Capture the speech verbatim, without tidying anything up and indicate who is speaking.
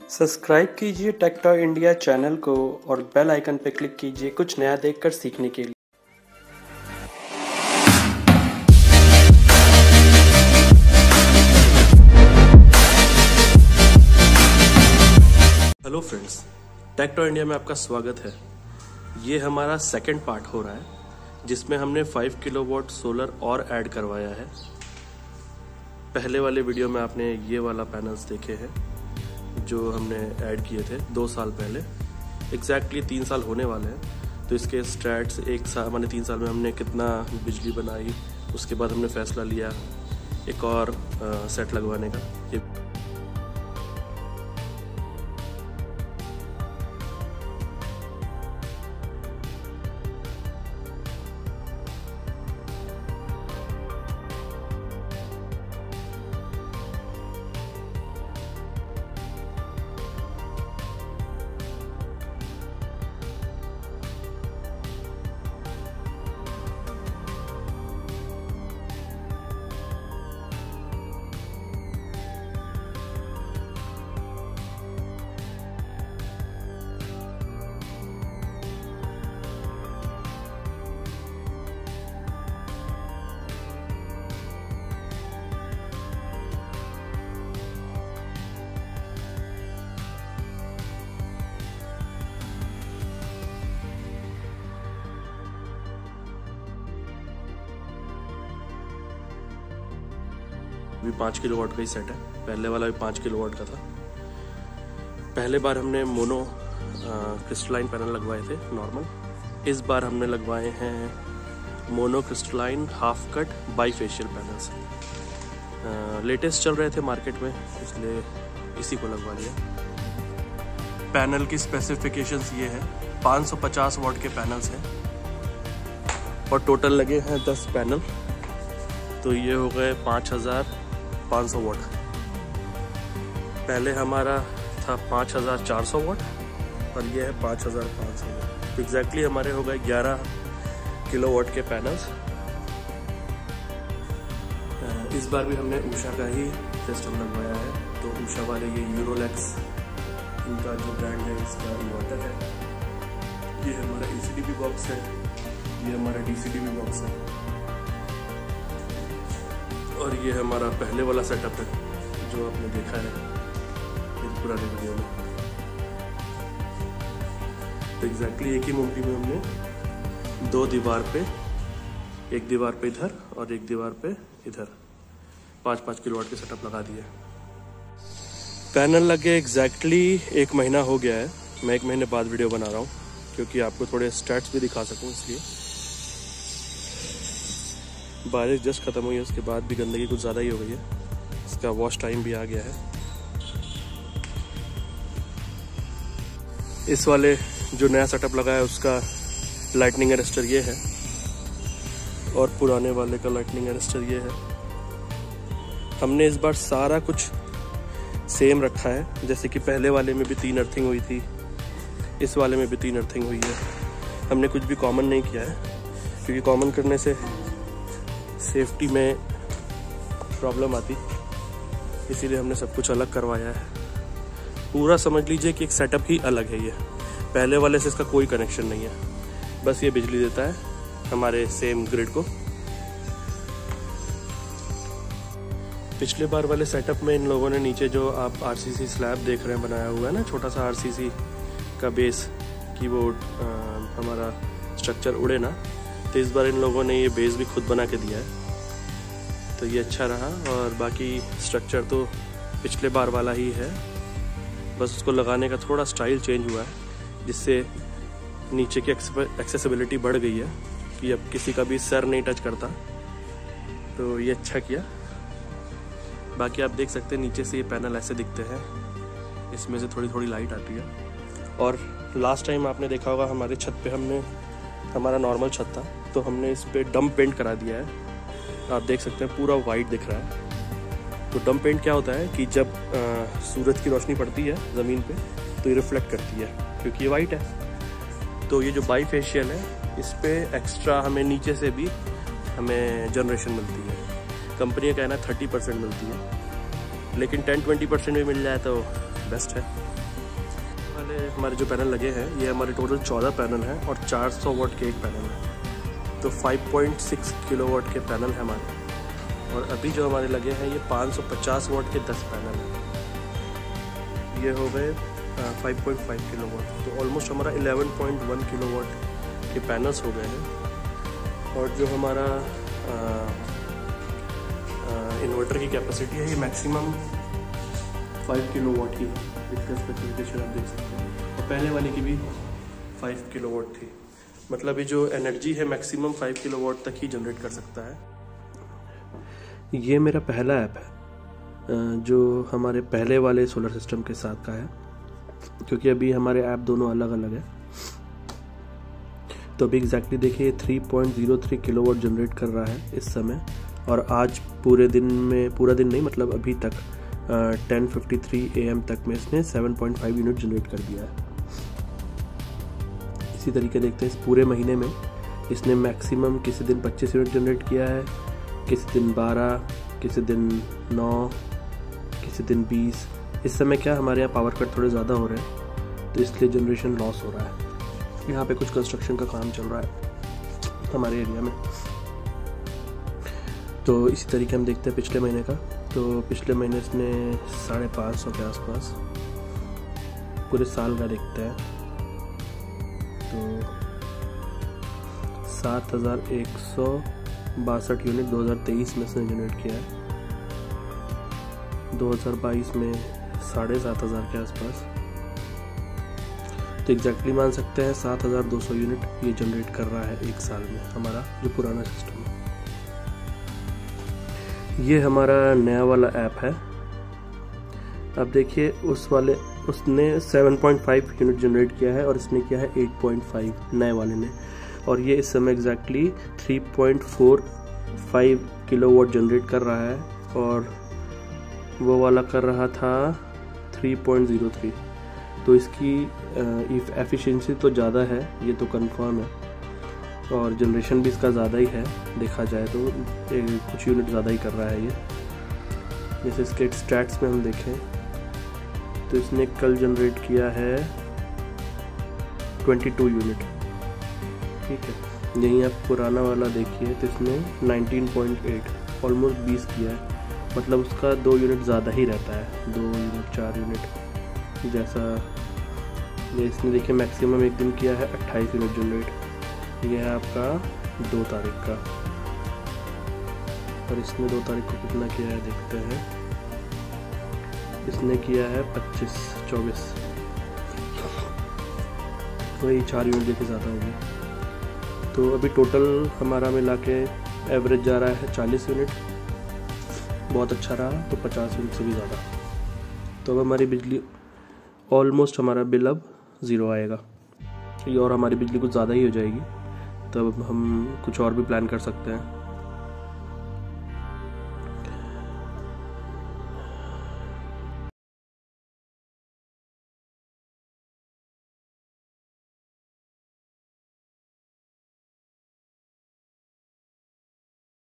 Speaker 1: Subscribe कीजिए take toy India channel को और बेल आइकन पर क्लिक कीजिए कुछ नया देखकर सीखने के लिए। Hello friends, tech toy India में आपका स्वागत है। ये हमारा सेकंड पार्ट हो रहा है जिसमें हमने फाइव किलोवाट सोलर और ऐड करवाया है। पहले वाले वीडियो में आपने ये वाला पैनल्स देखे हैं जो हमने ऐड किए थे दो साल पहले। एग्जैक्टली तीन साल होने वाले हैं, तो इसके स्टैट्स एक साल माने तीन साल में हमने कितना बिजली बनाई, उसके बाद हमने फैसला लिया एक और आ, सेट लगवाने का। ये भी पाँच किलोवाट का ही सेट है। पहले वाला भी पाँच किलोवाट का था। पहले बार हमने मोनो क्रिस्टलाइन पैनल लगवाए थे नॉर्मल। इस बार हमने लगवाए हैं mono crystalline half cut bifacial panels. Latest चल रहे थे मार्केट में, इसलिए इसी को लगवा लिया। पैनल की स्पेसिफिकेशंस ये है, पाँच सौ पचास वाट के पैनल्स हैं और टोटल लगे हैं दस पैनल, तो ये हो गए पाँच हज़ार पाँच सौ वाट। पहले हमारा था पाँच हज़ार चार सौ वाट और ये है पाँच हज़ार पाँच सौ वाट। तो एग्जैक्टली हमारे हो गए ग्यारह किलो वाट के पैनल्स। इस बार भी हमने उषा का ही सिस्टम लगवाया है। तो उषा वाले ये यूरोलेक्स इनका जो ब्रांड है, इसका इन्वर्टर है। ये हमारा A C D B box है, ये हमारा D C D B box है और ये हमारा पहले वाला सेटअप है जो आपने देखा है इस पुराने वीडियो में। तो एग्जैक्टली एक ही मूर्ति में हमने दो दीवार पे, एक दीवार पे इधर और एक दीवार पे इधर पाँच पाँच किलोवाट के सेटअप लगा दिए। पैनल लगे एग्जैक्टली एक महीना हो गया है। मैं एक महीने बाद वीडियो बना रहा हूँ क्योंकि आपको थोड़े स्टैट्स भी दिखा सकूँ, इसलिए। बारिश जस्ट खत्म हुई है, उसके बाद भी गंदगी कुछ ज़्यादा ही हो गई है। इसका वॉश टाइम भी आ गया है। इस वाले जो नया सेटअप लगा है उसका लाइटनिंग अरेस्टर ये है और पुराने वाले का लाइटनिंग अरेस्टर ये है। हमने इस बार सारा कुछ सेम रखा है, जैसे कि पहले वाले में भी तीन अर्थिंग हुई थी, इस वाले में भी तीन अर्थिंग हुई है। हमने कुछ भी कॉमन नहीं किया है क्योंकि कॉमन करने से सेफ्टी में प्रॉब्लम आती, इसीलिए हमने सब कुछ अलग करवाया है। पूरा समझ लीजिए कि एक सेटअप ही अलग है। ये पहले वाले से इसका कोई कनेक्शन नहीं है, बस ये बिजली देता है हमारे सेम ग्रिड को। पिछले बार वाले सेटअप में इन लोगों ने नीचे जो आप आर सी सी स्लैब देख रहे हैं बनाया हुआ है ना, छोटा सा आर सी सी का बेस, कि वो आ, हमारा स्ट्रक्चर उड़े ना, तो इस बार इन लोगों ने ये बेस भी खुद बना के दिया है, तो ये अच्छा रहा। और बाकी स्ट्रक्चर तो पिछले बार वाला ही है, बस उसको लगाने का थोड़ा स्टाइल चेंज हुआ है जिससे नीचे की एक्सेसिबिलिटी बढ़ गई है कि अब किसी का भी सर नहीं टच करता, तो ये अच्छा किया। बाकी आप देख सकते हैं नीचे से ये पैनल ऐसे दिखते हैं, इसमें से थोड़ी थोड़ी लाइट आती है। और लास्ट टाइम आपने देखा होगा हमारे छत पे हमने, हमारा नॉर्मल छत था, तो हमने इस पे डम पेंट करा दिया है। आप देख सकते हैं पूरा वाइट दिख रहा है। तो डम पेंट क्या होता है कि जब आ, सूरज की रोशनी पड़ती है ज़मीन पे तो ये रिफ्लेक्ट करती है क्योंकि ये वाइट है। तो ये जो बाईफेशियल है, इस पे एक्स्ट्रा हमें नीचे से भी हमें जनरेशन मिलती है। कंपनी का कहना है थर्टी परसेंट मिलती है, लेकिन टेन ट्वेंटी परसेंट भी मिल जाए तो बेस्ट है। वाले हमारे जो पैनल लगे हैं ये हमारे टोटल चौदह पैनल हैं और चार सौ वाट के एक पैनल है, तो पाँच पॉइंट छह किलो वाट के पैनल हैं हमारे। और अभी जो हमारे लगे हैं ये पाँच सौ पचास वाट के दस पैनल हैं, ये हो गए पाँच पॉइंट पाँच किलो वाट, तो ऑलमोस्ट हमारा ग्यारह पॉइंट एक किलो वाट के पैनल्स हो गए हैं। और जो हमारा इन्वर्टर की कैपेसिटी है ये मैक्सिमम पाँच किलो वाट की, इसका स्पेसिफिकेशन आप देख सकते हैं, और पहले वाले की भी पाँच किलो वाट थी। मतलब ये जो एनर्जी है मैक्सिमम पाँच किलो वाट तक ही जनरेट कर सकता है। ये मेरा पहला ऐप है जो हमारे पहले वाले सोलर सिस्टम के साथ का है, क्योंकि अभी हमारे ऐप दोनों अलग अलग है। तो अभी एग्जैक्टली देखिए तीन पॉइंट ज़ीरो तीन किलोवाट जनरेट कर रहा है इस समय, और आज पूरे दिन में, पूरा दिन नहीं मतलब अभी तक ten fifty three A M तक में इसने सात पॉइंट पाँच यूनिट जनरेट कर दिया है। इसी तरीके देखते हैं इस पूरे महीने में इसने मैक्सिमम किसी दिन पच्चीस यूनिट जनरेट किया है, किसी दिन बारह, किसी दिन नौ, किसी दिन बीस। इस समय क्या हमारे यहाँ पावर कट थोड़े ज़्यादा हो रहे हैं, तो इसलिए जनरेशन लॉस हो रहा है। यहाँ पे कुछ कंस्ट्रक्शन का काम चल रहा है हमारे एरिया में। तो इसी तरीके हम देखते हैं पिछले महीने का। तो पिछले महीने इसने साढ़े पाँच सौ के आसपास, पूरे साल का देखते हैं तो सात हज़ार एक सौ बासठ यूनिट दो हज़ार तेईस में इसने जनरेट किया है, दो हज़ार बाईस में साढ़े सात हज़ार के आसपास। तो एग्जैक्टली मान सकते हैं सात हज़ार दो सौ यूनिट ये जनरेट कर रहा है एक साल में हमारा जो पुराना सिस्टम है। ये हमारा नया वाला ऐप है। अब देखिए उस वाले उसने सात पॉइंट पाँच यूनिट जनरेट किया है और इसने किया है आठ पॉइंट पाँच नए वाले ने, और ये इस समय एग्जैक्टली तीन पॉइंट चार पाँच किलोवाट जनरेट कर रहा है, और वो वाला कर रहा था तीन पॉइंट ज़ीरो तीन। तो इसकी एफिशिएंसी तो ज़्यादा है, ये तो कंफर्म है, और जनरेशन भी इसका ज़्यादा ही है देखा जाए तो, कुछ यूनिट ज़्यादा ही कर रहा है ये। जैसे इसके स्टैट्स में हम देखें तो इसने कल जनरेट किया है बाईस यूनिट, ठीक है। यहीं आप पुराना वाला देखिए तो इसने उन्नीस पॉइंट आठ ऑलमोस्ट बीस किया है, मतलब उसका दो यूनिट ज़्यादा ही रहता है, दो यूनिट चार यूनिट जैसा। ये इसने देखिए मैक्सिमम एक दिन किया है अट्ठाईस यूनिट जनरेट, ये है आपका दो तारीख का, और इसने दो तारीख को कितना किया है देखते हैं। इसने किया है पच्चीस चौबीस, वही चार यूनिट देखिए ज़्यादा हो गया। तो अभी टोटल हमारा मिला के एवरेज जा रहा है चालीस यूनिट, बहुत अच्छा रहा तो पचास यूनिट से भी ज़्यादा। तो अब हमारी बिजली ऑलमोस्ट, हमारा बिल अब ज़ीरो आएगा, और हमारी बिजली कुछ ज़्यादा ही हो जाएगी, तब हम कुछ और भी प्लान कर सकते हैं।